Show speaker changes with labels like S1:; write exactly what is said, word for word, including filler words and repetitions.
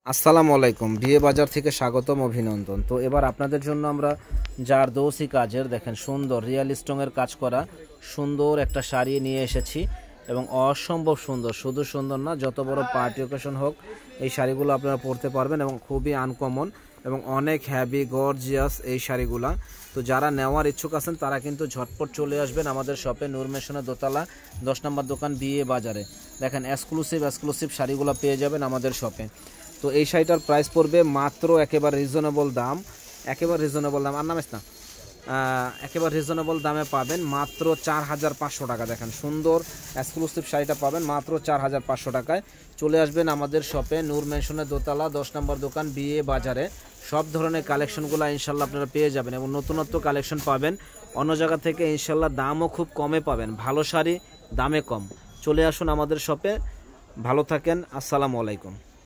S1: আসসালামু আলাইকুম। বিয়ে বাজার থেকে স্বাগতম, অভিনন্দন। তো এবার আপনাদের জন্য আমরা জারদৌসি কাজের দেখেন সুন্দর রিয়েল স্টোনের কাজ করা সুন্দর একটা শাড়ি নিয়ে এসেছি এবং অসম্ভব সুন্দর। শুধু সুন্দর না, যত বড় পার্টি অকেশন হোক এই শাড়িগুলো আপনারা পরতে পারবেন এবং খুবই আনকমন এবং অনেক হ্যাভি গর্জিয়াস এই শাড়িগুলা। তো যারা নেওয়ার ইচ্ছুক আছেন তারা কিন্তু ঝটপট চলে আসবেন আমাদের শপে, নূর মেশনের দোতলা দশ নম্বর দোকান, বিয়ে বাজারে। দেখেন এক্সক্লুসিভ এক্সক্লুসিভ শাড়িগুলো পেয়ে যাবেন আমাদের শপে। তো এই শাড়িটার প্রাইস পড়বে মাত্র একেবারে রিজনেবল দাম, একেবারে রিজনেবল দাম আর নামেস না, একেবারে রিজনেবল দামে পাবেন মাত্র চার হাজার পাঁচশো টাকা। দেখেন সুন্দর এক্সক্লুসিভ শাড়িটা পাবেন মাত্র চার হাজার পাঁচশো টাকায়। চলে আসবেন আমাদের শপে, নূর মেনশনের দোতলা দশ নম্বর দোকান, বিয়ে বাজারে। সব ধরনের কালেকশনগুলো ইনশাল্লাহ আপনারা পেয়ে যাবেন এবং নতুনত্ব কালেকশন পাবেন অন্য জায়গা থেকে ইনশাল্লাহ। দামও খুব কমে পাবেন, ভালো শাড়ি দামে কম। চলে আসুন আমাদের শপে। ভালো থাকেন, আসসালামু আলাইকুম।